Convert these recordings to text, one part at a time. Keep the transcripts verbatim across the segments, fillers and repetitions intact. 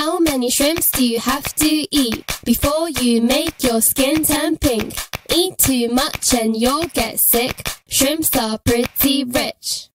How many shrimps do you have to eat before you make your skin turn pink? Eat too much and you'll get sick. Shrimps are pretty rich.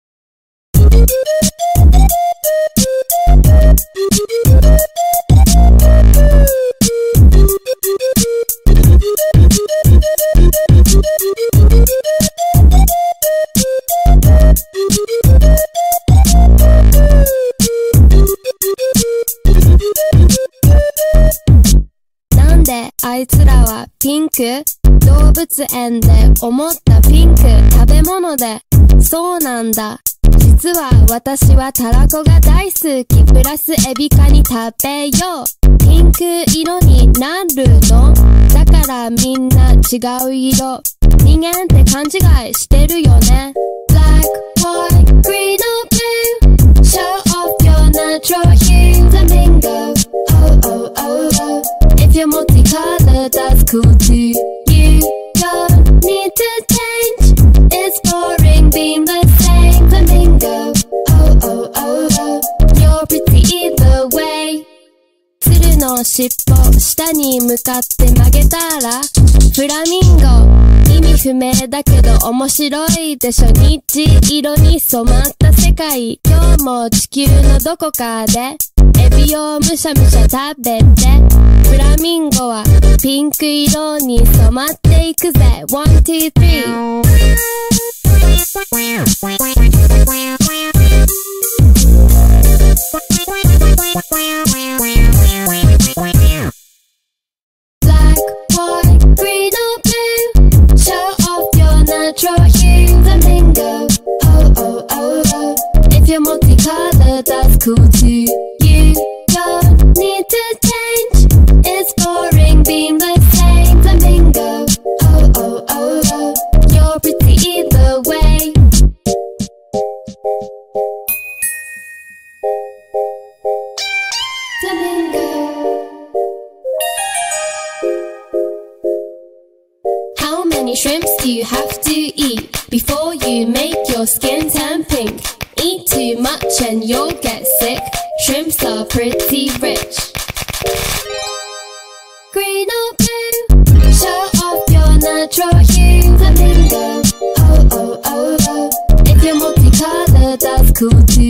なんであいつらはピンク？動物園で思ったピンク食べ物でそうなんだ。実は私はたらこが大好きプラスエビカニ食べよう。ピンク色になるのだからみんな違う色。人間って勘違いしてるよね。 Black, white, green or blue Show off your natural hue Flamingo Oh, oh, oh, oh If you're multicolored, that's cool too. You don't need to change. It's boring being the same. Flamingo. Oh, oh, oh, oh. You're pretty either way. 鶴の尻尾下に向かって曲げたらフラミンゴ。意味不明だけど面白いでしょ。虹色に染まった世界。今日も地球のどこかでエビをむしゃむしゃ食べてフラミンゴはピンク色に染まっていくぜ ワン、ツー、スリー Black, white, green or blue Show off your natural hue Flamingo Oh, oh, oh, oh If you're multicolored, that's cool too. You don't need to change. It's boring being the same. Flamingo. Oh, oh, oh, oh. You're pretty either way. Flamingo. How many shrimps do you have to eat before you make your skin turn pink? Eat too much and you'll get sick. Shrimps are pretty rich. Green or blue Show off your natural hue Flamingo Oh, oh, oh, oh If you're multicolored, that's cool too.